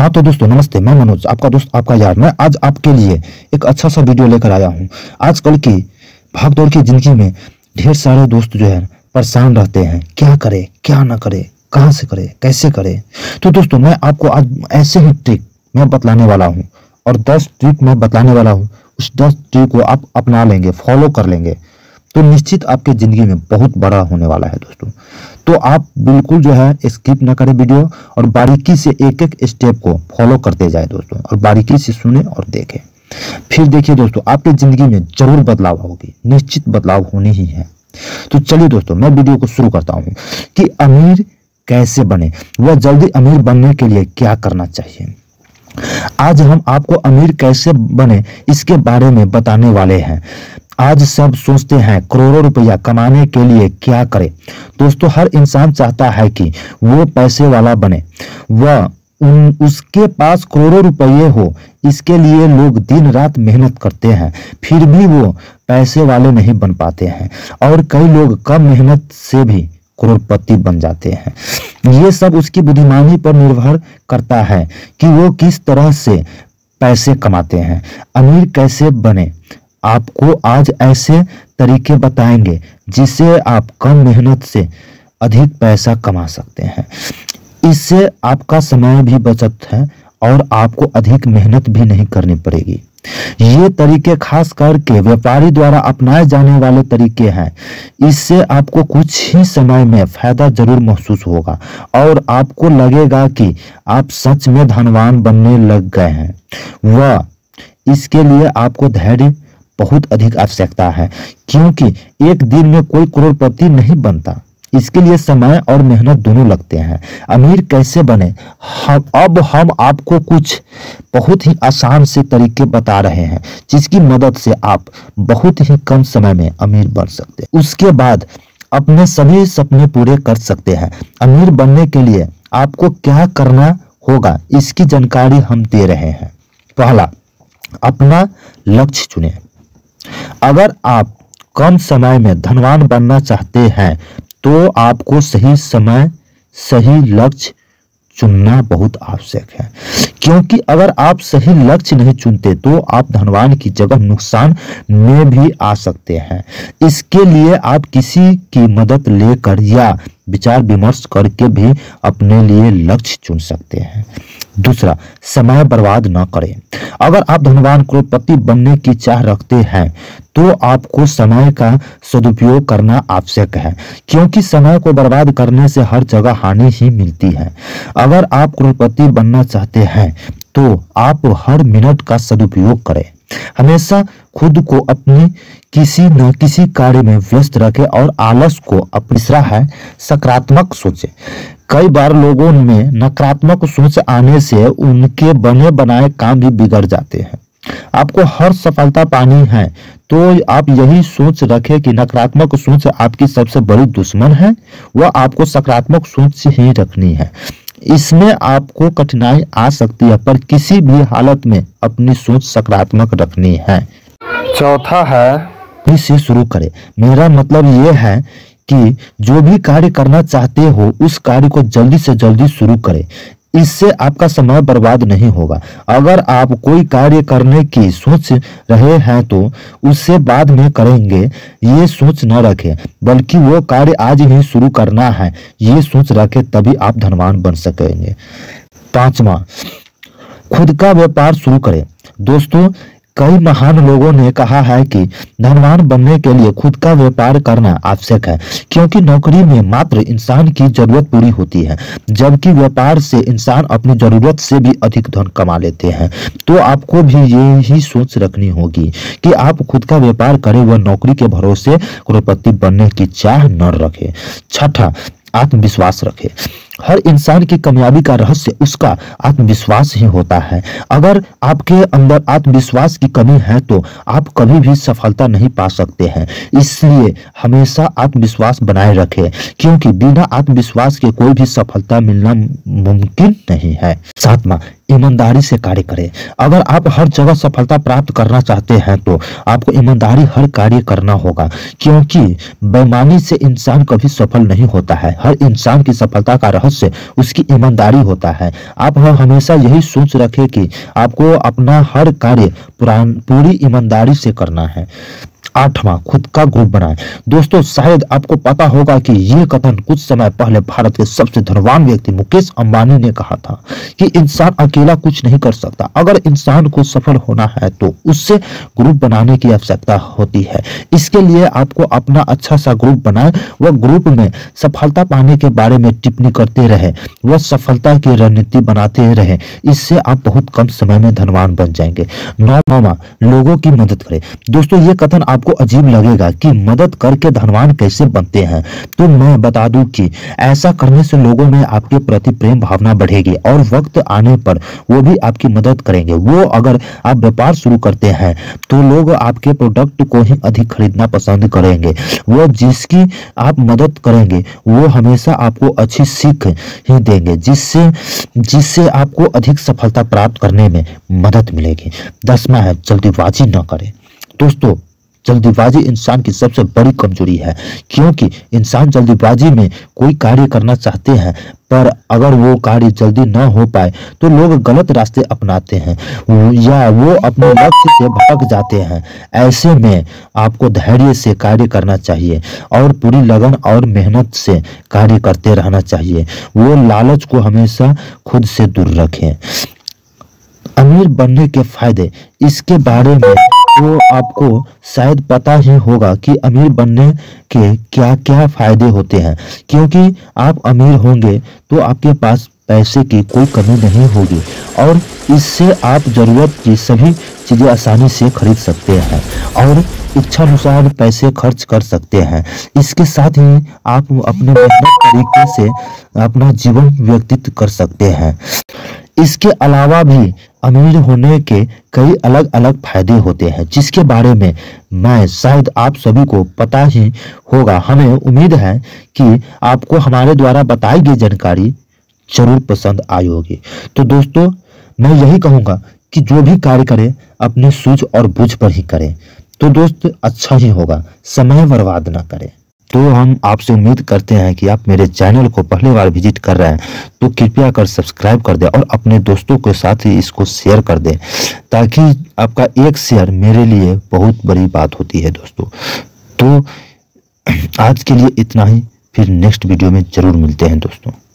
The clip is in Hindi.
हाँ तो दोस्तों नमस्ते, मैं मनोज, आपका दोस्त, आपका यार। मैं आज आपके लिए एक अच्छा सा वीडियो लेकर आया हूँ। आजकल की भागदौड़ की जिंदगी में ढेर सारे दोस्त जो है परेशान रहते हैं, क्या करे क्या ना करे, कहाँ से करे, कैसे करे। तो दोस्तों मैं आपको आज ऐसे ही ट्रिक मैं बतलाने वाला हूँ और 10 ट्रिक मैं बतलाने वाला हूँ। उस 10 ट्रिक को आप अपना लेंगे, फॉलो कर लेंगे तो निश्चित आपके जिंदगी में बहुत बड़ा होने वाला है दोस्तों। तो आप बिल्कुल जो है स्किप ना करें वीडियो और बारीकी से एक एक स्टेप को फॉलो करते जाए दोस्तों, और बारीकी से सुने और देखें। फिर देखिए दोस्तों, आपकी जिंदगी में जरूर बदलाव होगी, निश्चित बदलाव होनी ही है। तो चलिए दोस्तों मैं वीडियो को शुरू करता हूँ कि अमीर कैसे बने, वह जल्दी अमीर बनने के लिए क्या करना चाहिए। आज हम आपको अमीर कैसे बने इसके बारे में बताने वाले हैं। आज सब सोचते हैं करोड़ों रुपया कमाने के लिए क्या करें। दोस्तों हर इंसान चाहता है कि वो पैसे वाला बने, उसके पास करोड़ों रुपये हो। इसके लिए लोग दिन रात मेहनत करते हैं, फिर भी वो पैसे वाले नहीं बन पाते हैं, और कई लोग कम मेहनत से भी करोड़पति बन जाते हैं। ये सब उसकी बुद्धिमानी पर निर्भर करता है कि वो किस तरह से पैसे कमाते हैं। अमीर कैसे बने, आपको आज ऐसे तरीके बताएंगे जिससे आप कम मेहनत से अधिक पैसा कमा सकते हैं। इससे आपका समय भी बचत है और आपको अधिक मेहनत भी नहीं करनी पड़ेगी। ये तरीके खास करके व्यापारी द्वारा अपनाए जाने वाले तरीके हैं। इससे आपको कुछ ही समय में फायदा जरूर महसूस होगा और आपको लगेगा कि आप सच में धनवान बनने लग गए हैं। इसके लिए आपको धैर्य बहुत अधिक आवश्यकता है, क्योंकि एक दिन में कोई करोड़पति नहीं बनता। इसके लिए समय और मेहनत दोनों लगते हैं। अमीर कैसे बने, अब हम आपको कुछ बहुत ही आसान से तरीके बता रहे हैं जिसकी मदद से आप बहुत ही कम समय में अमीर बन सकते हैं। उसके बाद अपने सभी सपने पूरे कर सकते हैं। अमीर बनने के लिए आपको क्या करना होगा इसकी जानकारी हम दे रहे हैं। पहला, अपना लक्ष्य चुनें। अगर आप कम समय में धनवान बनना चाहते हैं तो आपको सही समय सही लक्ष्य चुनना बहुत आवश्यक है, क्योंकि अगर आप सही लक्ष्य नहीं चुनते तो आप धनवान की जगह नुकसान में भी आ सकते हैं। इसके लिए आप किसी की मदद लेकर या विचार विमर्श करके भी अपने लिए लक्ष्य चुन सकते हैं। दूसरा, समय बर्बाद न करें। अगर आप धनवान करोड़पति बनने की चाह रखते हैं तो आपको समय का सदुपयोग करना आवश्यक है, क्योंकि समय को बर्बाद करने से हर जगह हानि ही मिलती है। अगर आप करोड़पति बनना चाहते हैं तो आप हर मिनट का सदुपयोग करें। हमेशा खुद को अपनी किसी न किसी कार्य में व्यस्त रखें और आलस को तीसरा है, सकारात्मक सोचें। कई बार लोगों में नकारात्मक सोच आने से उनके बने बनाए काम भी बिगड़ जाते हैं। आपको हर सफलता पानी है तो आप यही सोच रखें कि नकारात्मक सोच आपकी सबसे बड़ी दुश्मन है। वह आपको सकारात्मक सोच ही रखनी है। इसमें आपको कठिनाई आ सकती है, पर किसी भी हालत में अपनी सोच सकारात्मक रखनी है। चौथा है, इसे शुरू करें। मेरा मतलब यह है कि जो भी कार्य करना चाहते हो उस कार्य को जल्दी से जल्दी शुरू करें। इससे आपका समय बर्बाद नहीं होगा। अगर आप कोई कार्य करने की सोच रहे हैं तो उसे बाद में करेंगे, ये सोच न रखें, बल्कि वो कार्य आज ही शुरू करना है, ये सोच रखें, तभी आप धनवान बन सकेंगे। पांचवा, खुद का व्यापार शुरू करें। दोस्तों कई महान लोगों ने कहा है कि धनवान बनने के लिए खुद का व्यापार करना आवश्यक है, क्योंकि नौकरी में मात्र इंसान की जरूरत पूरी होती है, जबकि व्यापार से इंसान अपनी जरूरत से भी अधिक धन कमा लेते हैं। तो आपको भी यही सोच रखनी होगी कि आप खुद का व्यापार करें, वह नौकरी के भरोसे करोड़पति बनने की चाह न रखें। छठा, आत्मविश्वास रखें। हर इंसान की कामयाबी का रहस्य उसका आत्मविश्वास ही होता है। अगर आपके अंदर आत्मविश्वास की कमी है तो आप कभी भी सफलता नहीं पा सकते हैं। इसलिए हमेशा आत्मविश्वास बनाए रखें, क्योंकि बिना आत्मविश्वास के कोई भी सफलता मिलना मुमकिन नहीं है। सातवां, ईमानदारी से कार्य करें। अगर आप हर जगह सफलता प्राप्त करना चाहते हैं तो आपको ईमानदारी हर कार्य करना होगा, क्योंकि बेईमानी से इंसान कभी सफल नहीं होता है। हर इंसान की सफलता का मेहनत से, उसकी ईमानदारी होता है। आप हमेशा यही सोच रखें कि आपको अपना हर कार्य पूरी ईमानदारी से करना है। 8वां, खुद का ग्रुप बनाएं। दोस्तों, शायद आपको पता होगा कि ये कथन कुछ समय पहले भारत के सबसे धनवान व्यक्ति मुकेश अंबानी ने कहा था कि इंसान अकेला कुछ नहीं कर सकता। अगर इंसान को सफल होना है तो उससे ग्रुप बनाने की आवश्यकता होती है। इसके लिए आपको अपना अच्छा सा ग्रुप बनाए, वह ग्रुप में सफलता पाने के बारे में टिप्पणी करते रहे, वह सफलता की रणनीति बनाते रहे। इससे आप बहुत कम समय में धनवान बन जाएंगे। 9वां, लोगों की मदद करें। दोस्तों, ये कथन आपको अजीब लगेगा कि मदद करके धनवान कैसे बनते हैं, तो मैं बता दूं कि ऐसा करने से लोगों में आपके प्रति प्रेम भावना बढ़ेगी और वक्त आने पर वो भी आपकी मदद करेंगे। वो अगर आप व्यापार शुरू करते हैं तो लोग आपके प्रोडक्ट को ही अधिक खरीदना पसंद करेंगे। वो जिसकी आप मदद करेंगे वो हमेशा आपको अच्छी सीख ही देंगे, जिससे आपको अधिक सफलता प्राप्त करने में मदद मिलेगी। 10वां है, जल्दीबाजी न करें। दोस्तों, जल्दीबाजी इंसान की सबसे बड़ी कमजोरी है, क्योंकि इंसान जल्दीबाजी में कोई कार्य करना चाहते हैं, पर अगर वो कार्य जल्दी न हो पाए तो लोग गलत रास्ते अपनाते हैं या वो अपने लक्ष्य से भटक जाते हैं। ऐसे में आपको धैर्य से कार्य करना चाहिए और पूरी लगन और मेहनत से कार्य करते रहना चाहिए। वो लालच को हमेशा खुद से दूर रखें। अमीर बनने के फायदे, इसके बारे में तो आपको शायद पता ही होगा कि अमीर बनने के क्या क्या फायदे होते हैं, क्योंकि आप अमीर होंगे तो आपके पास पैसे की कोई कमी नहीं होगी और इससे आप जरूरत की सभी चीजें आसानी से खरीद सकते हैं और इच्छा अनुसार पैसे खर्च कर सकते हैं। इसके साथ ही आप अपने मेहनत तरीके से अपना जीवन व्यतीत कर सकते हैं। इसके अलावा भी अमीर होने के कई अलग अलग फायदे होते हैं, जिसके बारे में मैं शायद आप सभी को पता ही होगा। हमें उम्मीद है कि आपको हमारे द्वारा बताई गई जानकारी जरूर पसंद आई होगी। तो दोस्तों, मैं यही कहूंगा कि जो भी कार्य करें अपने सूझ और बूझ पर ही करें, तो दोस्त अच्छा ही होगा, समय बर्बाद ना करें। तो हम आपसे उम्मीद करते हैं कि आप मेरे चैनल को पहली बार विजिट कर रहे हैं तो कृपया कर सब्सक्राइब कर दें और अपने दोस्तों के साथ ही इसको शेयर कर दें, ताकि आपका एक शेयर मेरे लिए बहुत बड़ी बात होती है दोस्तों। तो आज के लिए इतना ही, फिर नेक्स्ट वीडियो में जरूर मिलते हैं दोस्तों।